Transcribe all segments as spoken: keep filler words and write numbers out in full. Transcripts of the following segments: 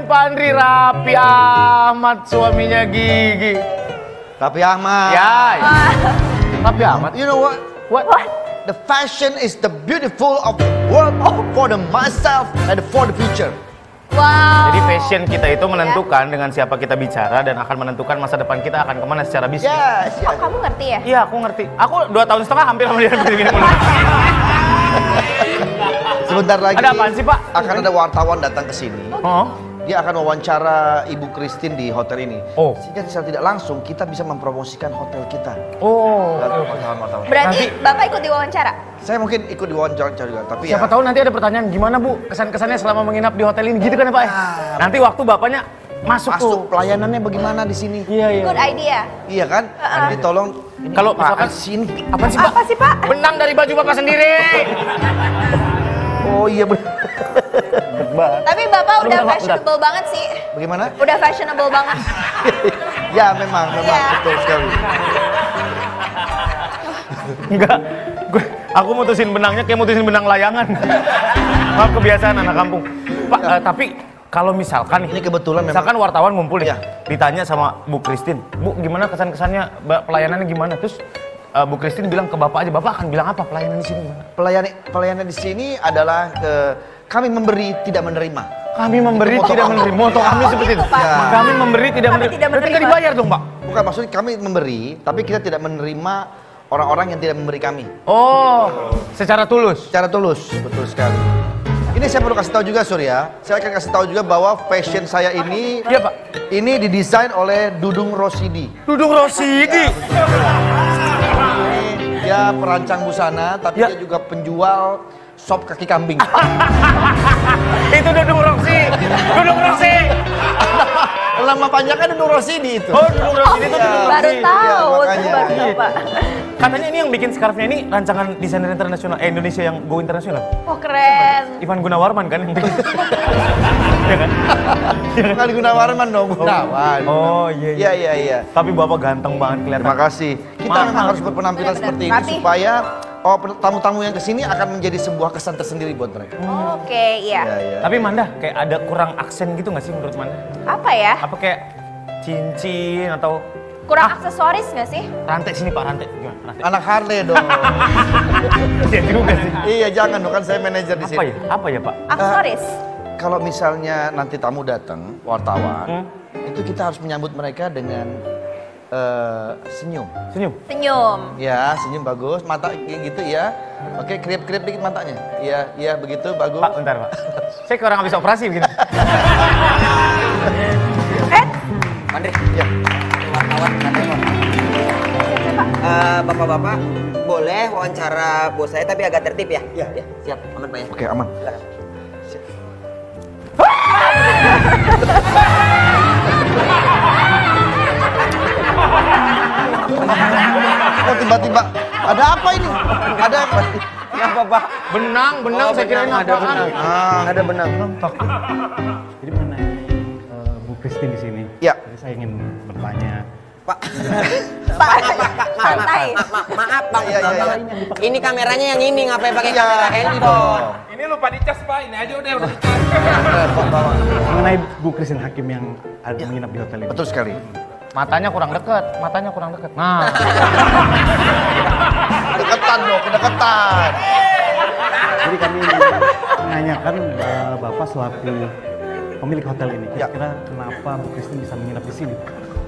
Pak Andri, Raffi Ahmad suaminya Gigi. Raffi Ahmad. Ya, ya. Raffi Ahmad. You know what? What? What? The fashion is the beautiful of the world for the myself and for the future. Wow. Jadi fashion kita itu menentukan dengan siapa kita bicara dan akan menentukan masa depan kita akan kemana secara bisnis. Yes, yes. Oh, kamu ngerti ya? Iya, aku ngerti. Aku dua tahun setengah hampir sama dia begini. Sebentar lagi. Ada apaan sih, Pak? Akan ada wartawan datang ke sini. Oh. Dia akan wawancara Ibu Christine di hotel ini. Oh. Sehingga secara tidak langsung kita bisa mempromosikan hotel kita. Oh. Wartawan-wartawan. Berarti Nanti- Bapak ikut diwawancara? Saya mungkin ikut di wawancara juga, tapi Siapa ya. tahu nanti ada pertanyaan gimana Bu kesan-kesannya selama menginap di hotel ini gitu kan ya Pak? Ah. Nanti waktu bapaknya masuk, Masuk tuh. pelayanannya bagaimana di sini? Iya iya. Good idea. Iya kan? Jadi tolong. Ini Kalau apaan misalkan- sini. Apa sih Pak? Apa sih Pak? Benang dari baju bapak sendiri. Oh iya benar. Tapi Bapak udah Bentar, Pak, fashionable banget sih. Bagaimana? Udah fashionable banget. Ya memang, memang Iya. betul sekali. Enggak. Gue aku mutusin benangnya kayak mutusin benang layangan. Maaf kebiasaan anak kampung. Pak, eh, tapi kalau misalkan Ini kebetulan memang. misalkan wartawan ngumpul ya, Iya. ditanya sama Bu Christine, Bu gimana kesan-kesannya, ba- pelayanannya gimana? Terus eh, Bu Christine bilang ke Bapak aja, Bapak akan bilang apa pelayanan di sini? Gimana? Pelayan pelayanan di sini adalah eh, kami memberi tidak menerima. Kami memberi Itu moto tidak kami. menerima. Moto kami Oh, seperti gitu, itu. Pak. Ya. Kami memberi tidak Kami menerima. tidak Berarti nggak menerima. dibayar dong, Pak. Bukan maksudnya kami memberi, tapi kita tidak menerima orang-orang yang tidak memberi kami. Oh, secara tulus. Secara tulus, betul sekali. Ini saya perlu kasih tahu juga Surya. Saya akan kasih tahu juga bahwa fashion saya ini, Iya, Pak. ini didesain oleh Dudung Rosidi. Dudung Rosidi. Ini dia perancang busana, tapi Ya. dia juga penjual sop kaki kambing. Itu Dudung Rosi. Dudung Rosi. Nama panjangnya Dudung Rosidi itu. Oh, Dudung Rosidi itu Iya. Dudung Baru Rosi. tahu, Iya, tuh makanya. baru tahu Pak. Katanya ini yang bikin scarfnya ini rancangan desainer internasional, eh Indonesia yang go internasional. Oh keren. Ivan Gunawarman kan yang bikin. Iya kan? Bukan Gunawarman dong, Gunawan. Oh iya Iya, iya, iya. Tapi Bapak ganteng banget kelihatan. Terima kasih. Kita Mahal. memang harus berpenampilan Benar-benar. seperti ini Rapi. supaya oh, tamu-tamu yang kesini akan menjadi sebuah kesan tersendiri buat mereka. Oke, iya. Iya, iya. Tapi Manda kayak ada kurang aksen gitu nggak sih menurut Manda? Apa ya? Apa kayak cincin atau Kurang Ah. aksesoris nggak sih? rantai sini Pak, rantai gimana? Rantai. Anak Harley dong. Iya juga sih. Iya, jangan dong, kan saya manajer di Apa sini. ya? Apa ya Pak? Aksesoris. Kalau misalnya nanti tamu datang, wartawan, Hmm. itu kita harus menyambut mereka dengan eh, senyum. Senyum. Senyum. Ya, senyum bagus, mata kayak gitu ya. Oke, krip-krip dikit matanya. Iya, iya begitu, bagus. Pak, bentar Pak. Saya kayak orang habis operasi begini. Eh, Andre, Ya. wartawan katanya. Eh, Bapak-bapak boleh wawancara bos saya tapi agak tertib ya? Iya. Ya, siap, aman Pak ya. Oke, aman. Silakan. Oh, tiba-tiba ada apa ini? Ada apa? Kenapa Pak? Benang, benang Oh, saya kirain benang, ada apaan. benang. Ah, Ada benang. Jadi mengenai eh, Bu Christine di sini. Ya. Jadi saya ingin bertanya. Pak, Pak, santai. ma- maaf Bang. Iya, iya, Bang. Ini kameranya yang ini ngapain pakai Iya. kamera handphone? Ini lupa dicas Pak, ini aja udah udah dicas. Mengenai Bu Christine Hakim yang ada menginap di hotel ini. betul sekali. Matanya kurang deket, matanya kurang deket. Nah, Kedekatan dong, kedekatan. Jadi kami menanyakan eh, Bapak selaku pemilik hotel ini. Ya. Kira-kira kenapa Bu Christine bisa menginap di sini?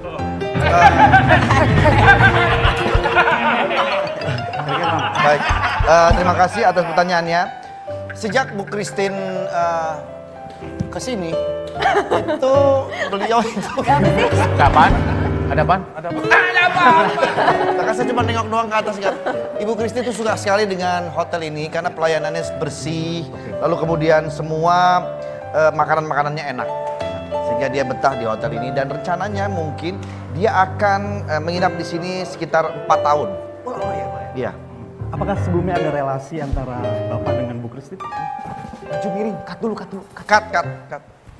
Baik, Eh, terima kasih atas pertanyaannya. Sejak Bu Christine eh, ke sini, itu beliau itu. ada apaan? Ada apaan? Ada apaan? Maka saya cuma nengok doang ke atas kan. Ibu Christine itu suka sekali dengan hotel ini karena pelayanannya bersih, lalu kemudian semua eh, makanan-makanannya enak. Sehingga dia betah di hotel ini dan rencananya mungkin dia akan eh, menginap di sini sekitar empat tahun. Oh iya Pak. Iya. Apakah sebelumnya ada relasi antara Bapak dengan Bu Christine? Baju miring, cut dulu, cut dulu. Cut, cut, cut.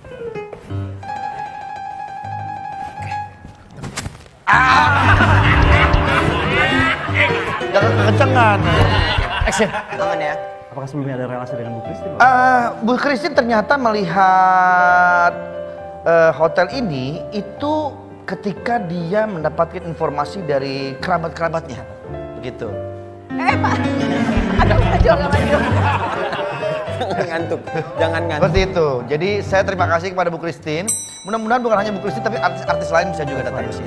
Jangan kekencengan. Action. Aman ya. Apakah sebelumnya ada relasi dengan Bu Christine? Eh, Bu Christine ternyata melihat eh, hotel ini itu ketika dia mendapatkan informasi dari kerabat-kerabatnya, begitu. Eh Pak, aduh maju nggak maju. Jangan ngantuk, jangan ngantuk. Seperti itu. Jadi saya terima kasih kepada Bu Christine. Mudah-mudahan bukan hanya Bu Christine tapi artis-artis lain bisa juga datang ke sini.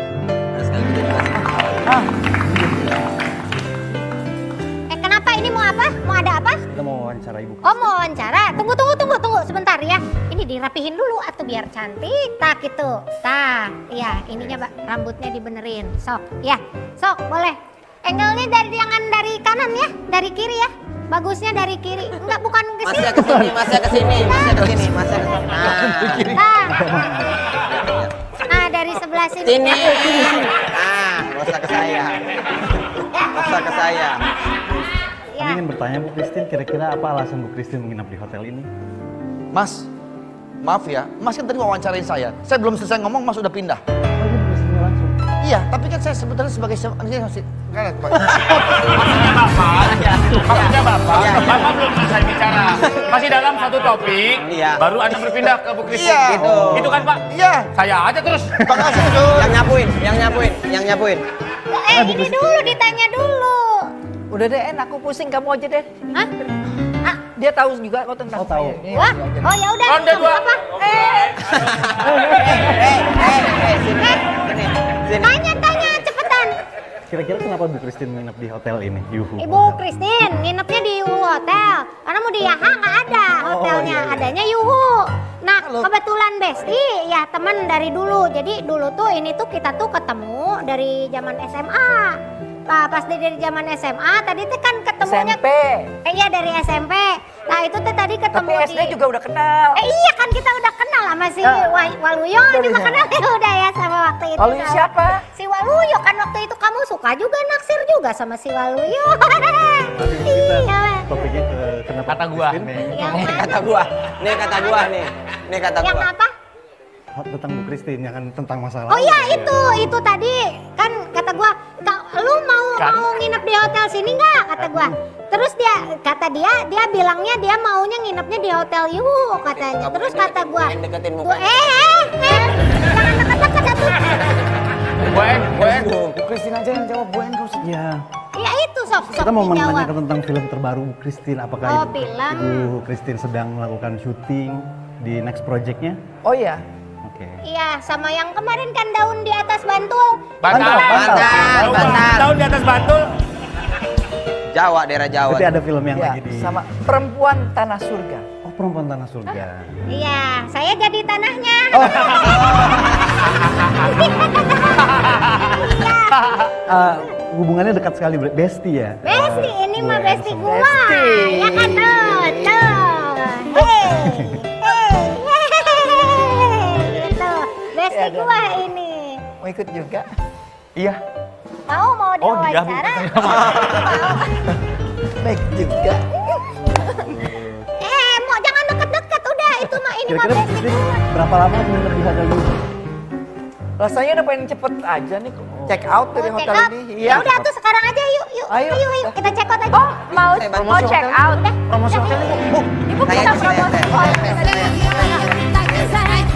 Eh kenapa ini mau apa? Mau ada apa? Kita mau wawancara Ibu. Oh mau wawancara. Tunggu tunggu tunggu tunggu sebentar ya. Ini dirapihin dulu atau biar cantik. Tak gitu. Tak. Ya ininya Mbak rambutnya dibenerin. Sok. Ya. Sok boleh. Angle-nya dari jangan dari kanan ya, dari kiri ya. Bagusnya dari kiri. Enggak bukan ke sini. Masnya ke sini, masnya ke sini, masnya ke sini, masnya ke sini. Nah, Nah. Nah, dari sebelah sini. sini. Nah, nggak usah ke saya. Nggak usah ke saya. Ya. Kami ingin bertanya Bu Christine, kira-kira apa alasan Bu Christine menginap di hotel ini? Mas, maaf ya, Mas kan tadi wawancarain saya. Saya belum selesai ngomong, Mas udah pindah. Oh ini Bu Christine langsung. Iya, tapi kan saya sebetulnya sebagai siapa? Ini masih kan Maksudnya Bapak, maksudnya Bapak, Bapak belum selesai bicara. Masih dalam satu topik, Iya. baru Anda berpindah ke Bu Christine. Iya. Gitu. Itu kan Pak? Iya. Saya aja terus. Makasih tuh. Yang nyapuin, yang nyapuin, yang nyapuin. Eh ini dulu ditanya dulu. Udah deh, En, aku pusing, kamu aja deh. Hah? Ah, Dia tahu juga kok tentang Oh, tahu. saya. Iya. wah, oh ya udah. Ronde dua. Apa? Eh, Eh, eh, eh, sini, sini, sini. tanya tanya cepetan. Kira-kira kenapa Bu Christine menginap di hotel ini? Yuhu. Ibu Christine nginepnya di Yuhu Hotel. Karena mau di Yaha nggak ada hotelnya, adanya Yuhu. Nah kebetulan Besti ya teman dari dulu. Jadi dulu tuh ini tuh kita tuh ketemu dari zaman S M A. Nah, pas dari dari zaman S M A tadi tuh kan ketemunya. S M P. Eh iya dari S M P. Nah itu tuh tadi ketemu Tapi S D di. juga udah kenal. Eh iya kan kita udah kenal sama si Ah. Wa- Waluyo ini Udah, mah udah. kenal ya udah ya sama waktu itu. Waluyo Sama- siapa? Si Waluyo kan waktu itu kamu suka juga naksir juga sama si Waluyo. Iya. Topiknya ke kenapa Kata Bu gua. Christine Yang Nih mana? kata gua, nih kata gua nih, nih kata Yang gua. apa? hot tentang Bu Christine, jangan tentang masalah. Oh iya itu, itu tadi kan kata gua, "Kak, lu mau Kan? mau nginep di hotel sini nggak?" Kata gua. Terus dia kata dia dia bilangnya dia maunya nginepnya di hotel Yuhu katanya. Kamu Terus yang kata gua, yang deketin gua mukanya. eh eh eh jangan deket-deket atuh. Buen, Buen. Bu Christine aja yang jawab, Bu En gak usah. Iya. Ya itu sok sok Kita mau dijawab. menanyakan tentang film terbaru Bu Christine. Apakah Oh, Ibu, film. Ibu Christine sedang melakukan syuting di next projectnya? Oh iya. Oke. Iya, sama yang kemarin kan daun di atas Bantul. Bantal. Bantal, Daun- Bantal. Daun di atas Bantul. Jawa, daerah Jawa. Berarti ada film yang Ya, lagi di... sama Perempuan Tanah Surga. Oh, Perempuan Tanah Surga. Iya, saya jadi tanahnya. Eh, hubungannya dekat sekali, Bre. Besti ya? Besti, ini mah Gue besti sama gua. Besti. Ya kan tuh, tuh. Hei, hei, hei. Gitu. Besti Ya, dan- gua ini. Mau ikut juga? Iya. Mau mau Oh, dia, Bu. diwawancara? Baik juga. Eh, mau jangan deket-deket udah itu mah ini mah Kira-kira Bu besti Christine gua. berapa lama menginap di hotel ini? Rasanya udah pengen cepet aja nih check out dari Mau check hotel out? ini. Ya udah tuh sekarang aja yuk, yuk. Ayo. Ayo, yuk, kita check out aja. Oh, mau mau check out. Promosi hotelnya, Bu. Bu. Ibu Saya kita di sini, promosi. saya- Oh, saya- saya- ayo, ayo, ayo.